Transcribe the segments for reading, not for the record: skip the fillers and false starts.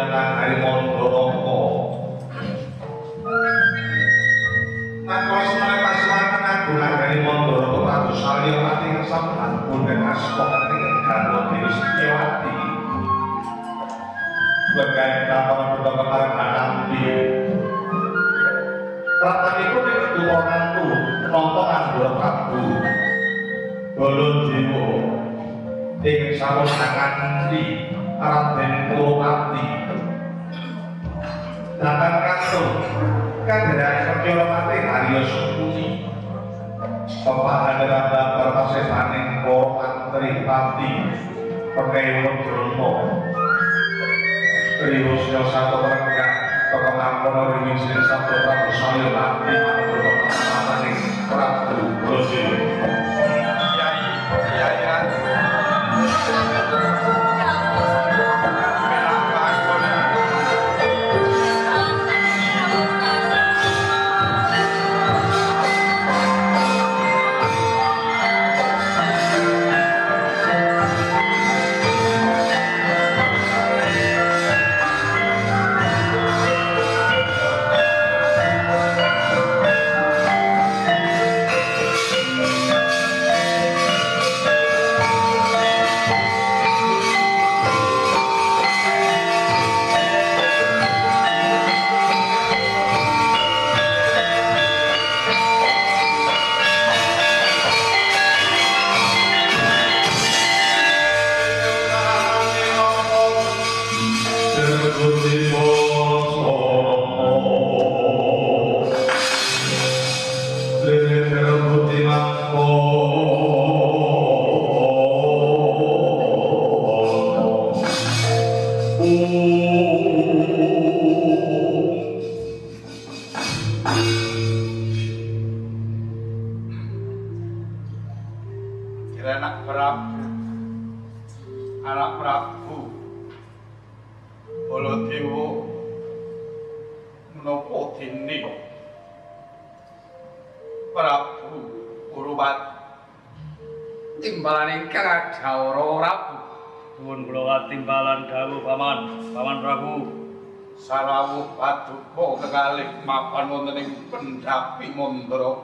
lan Harimandoraka. Nakala semana pasukan aku lan Harimandoraka Prabu Salyawati sampun boten asma ing Garwa Dewi Setyawati. Berkait laporan beberapa Hanampi. Pratanipun ing tuwananku nata Anggara Prabu Baladewa ing sawanganti Raden Kulopati. Dapat kasul Kanjeng Setyawati Harya Sukuni. Pepahandhan perpasesaning para Antripati Pekewa Drona. Triwusya satu renggang Toko Ampana ringin sing sabda Prabu Salyawati manungsa pamaning Prabu Baladewa. Anak Prabu Baladewa menapa dene Prabu Urwati timbalan ingkang adhawara Prabu. Nuwun kula timbalan dawuh Paman Prabu. Sarawuh paduka kekalih mapan wonten ing Pendhapi Mandara.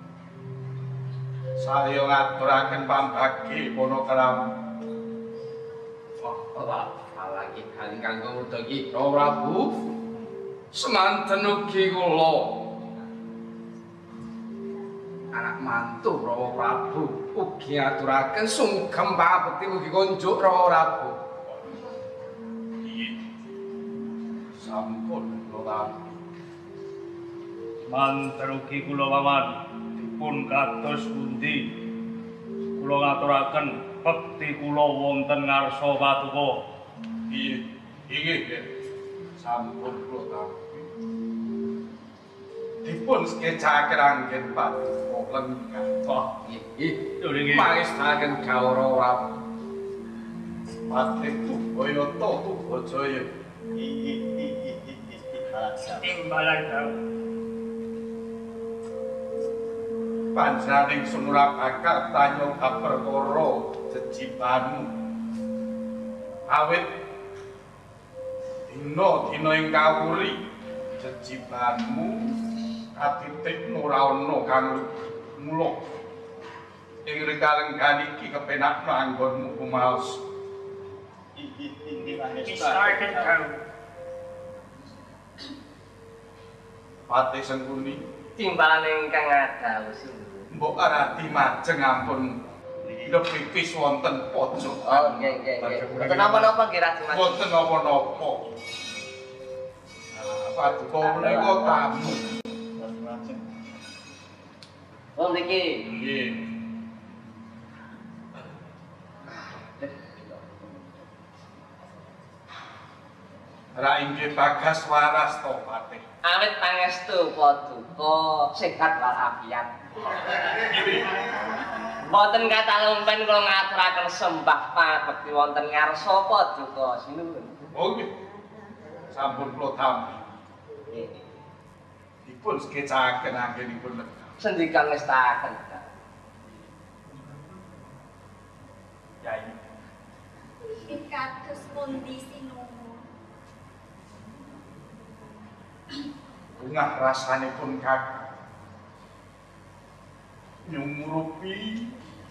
Saya ngaturaken pambagi Ponokram. Lagi kali kanggo wedhi Prabu semanten ugi kula anak mantu Prabu ugi aturaken sungkem pabekti mugi kunjuk Prabu. Sampun kula Manten ugi kula Paman dipun kados pundi kula ngaturaken bekti kula wonten ngarsa paduka. Inggih, sampun kula dipun skecaken anggen paduka lenggah. Oh, nggih. Mangestaken gawra Prabu. Patih Tubhayata Tubhajaya. Timbalan dawuh. Panjenengan sumura bakal tanya bab perkara jejibanmu. Awit dina ing kawuri jejibanmu katitik ora ana kang muluk. Ing rekalenggan iki kepenak manggonmu kumaos. Isaken dawuh. Patih Sengkuni Timbalan ingkang adhawuh singgung. mbok arati majeng ampun nepipis wonten pojok. Oh, nggih. Mboten napa-napa nggih Raden Mas. Wonten napa-napa. Paduka menika tamu. Oh, niki. Nggih. Ra inggih Bagas waras to Patih. Awit pangestu paduka sehat walafiat. Mboten kata lumpen kula ngaturaken sembah pabekti wonten ngarsa paduka sinuwun. Oh nggih. Sampun kula tampi. Nggih. Dipun skecaken anggenipun lega. Sendika ngestaken. Yai. Iki kados pundi sinuwun. Bungah rasanipun kakang nyumurupi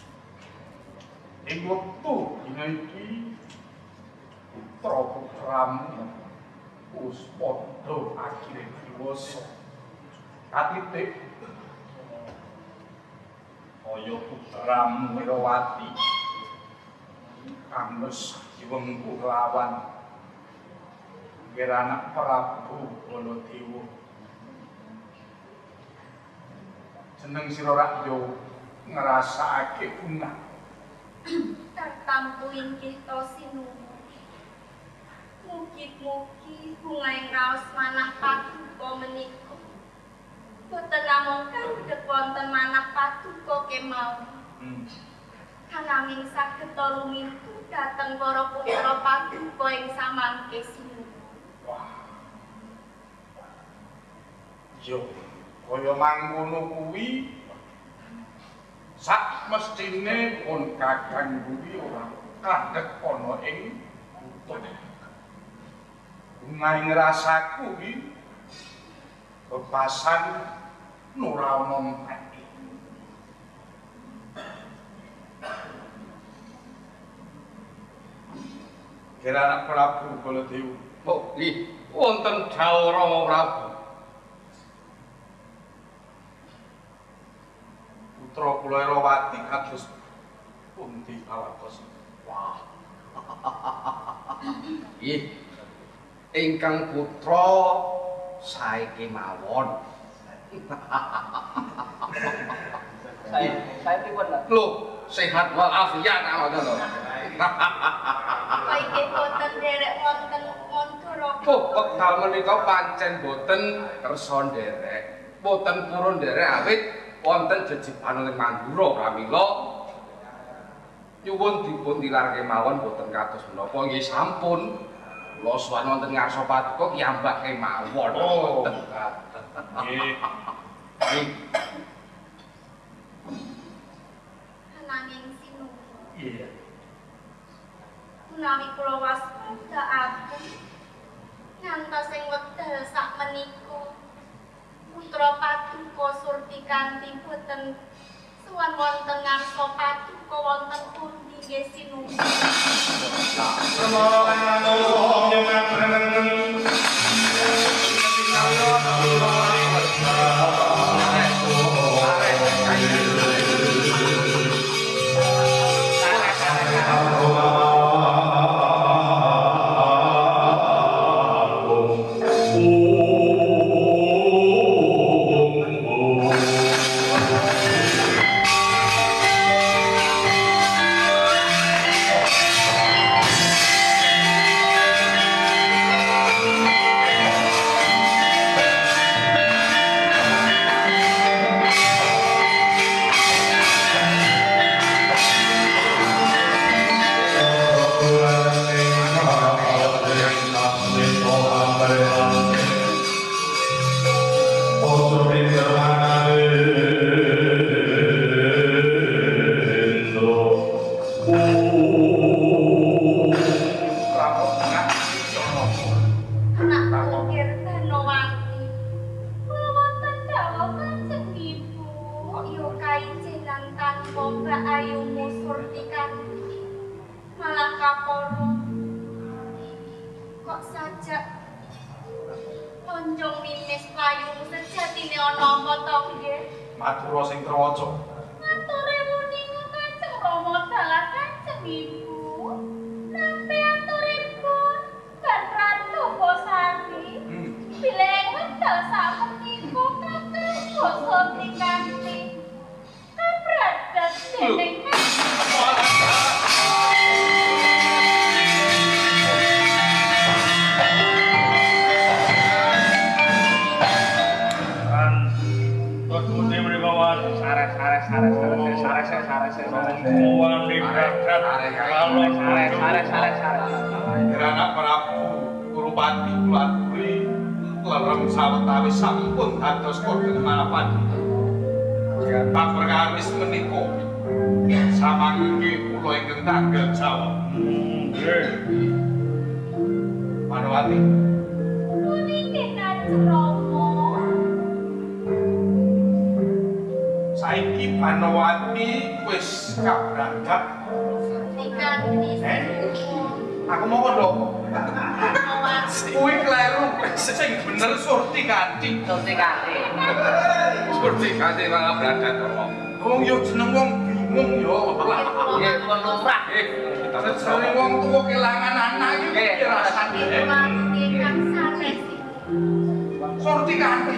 ing wektu dina iki putra putramu wis padha akhire diwasa katitik kaya putramu Wirawati kang wis diwengku lawan anak Prabu Baladewa. Seneng sira rakya ngrasakake bungah. Tartamtu inggih to sinuwun. Mugi-mugi bungah raos manah paduka menika boten namung kandhek wonten manah paduka kemawon. Ananging saged lumintu dhateng para putra paduka ing samangke sinuwun. Wah. Yo, kaya mangkono kuwi sak mestine pun kakang kuwi ora kandhek ana ing utun. Bungah ngrasaku kuwi bebasan ora ana mati. Kira anak Prabu Baladewa. Oh, nggih, wonten dawuh Rama Prabu. Putra kula Wirawati kados pundi kalatos. Wah. Nggih. Ingkang putra sae kemawon. Saya pripun, Mas? Lho, sehat walafiat awaken to. Paike boten derek wonten Mandura. Oh, wekdal menika pancen boten kersa nderek. Boten purun nderek awit wonten jejiban ing Mandura pramila nyuwun dipun tilarke mawon boten kados menapa nggih sampun. Kula sowan wonten ngarsa paduka kiyambak kemawon. Oh, boten. Nggih. Nggih. Ananging sinuwun. Iya. Menawi kula waspadaaken ngantos ing wekdal sakmenika putra paduka surti kanthi boten sowan wonten ngarsa paduka wonten pundi nggih sinuwun. Madura sing trewaca. Atore muni Kanjeng Rama dalah Kanjeng Ibu. Nampi aturipun kan Ratu Bosari. Bilih wekdal sakmenika kakang Bosari kanthi kabradat dening Anak Prabu Kurupati Kulaturi lerem sawetawis sampun dados kodhe malapan. Pak perkawis menika samangke kula ingkang tanggal jawab. Manowati. puniki Kanjeng Rama. Manowati wis kabrangkat. Diganti Aku mau kodok. Manowati. Kuwi kleru. Sing bener Surti Kanti. Surti Kanti. Surti Kanti malah berangkat kok. Wong yo jeneng wong bingung yo. Nggih, pun lumrah. Sering wong tuwa kelangan anak iki piye rasane? Wanti kang sanes. Surti Kanti.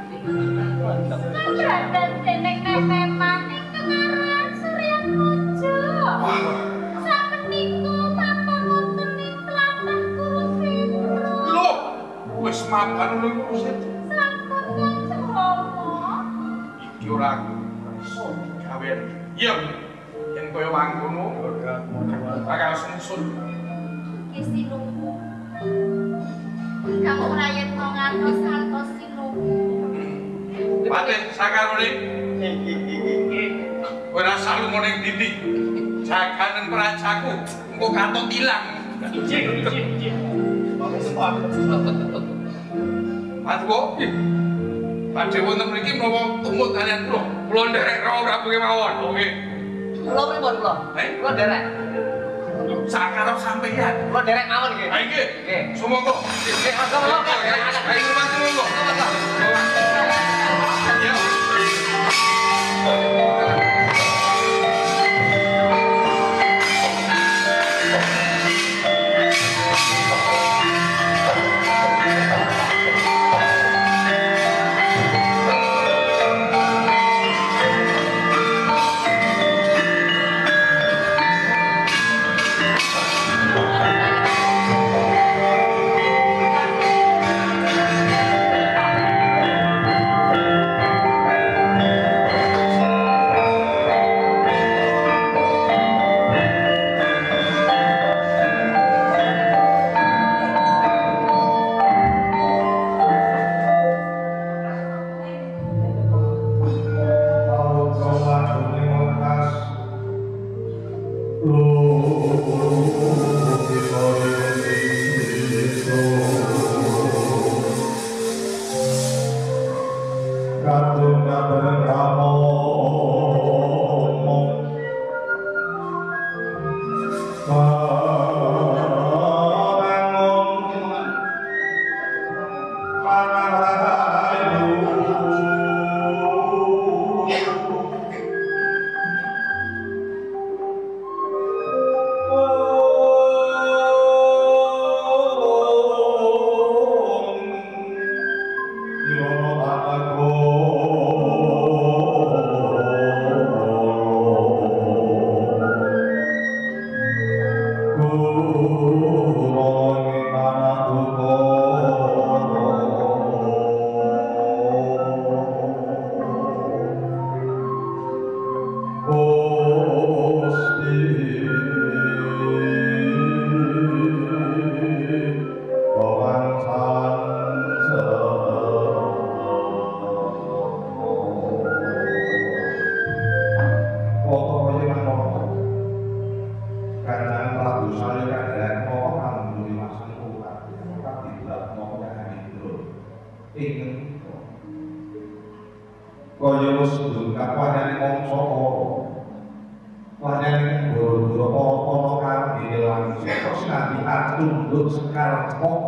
Keberadaan denek memang ingkang aran Surya Pujo. Sameniku papa wonten ing tlatah Kurukshetra. Lho, wis mapan lho kusit. Sampun ngancem Rama. Iki ora iso digawe. Iya. Yen kaya mangkono bakal sungsun. Ki sinunggu. Kang prayitna ngantos santos sinunggu. Paten sakarone. Ora salu ning ndi. Jaganen prajaku engko katon ilang. Patko. Padhe wonten mriki menawa tumut kalian kula. Kula nderek rawuh Prabu kemawon. Nggih. Kula pripun kula? Kula derek. Sakarep sampeyan. Kula derek mawon nggih. Ha nggih. Nggih. Sumangga. Nggih, monggo. Ayo monggo. Ya. Sekar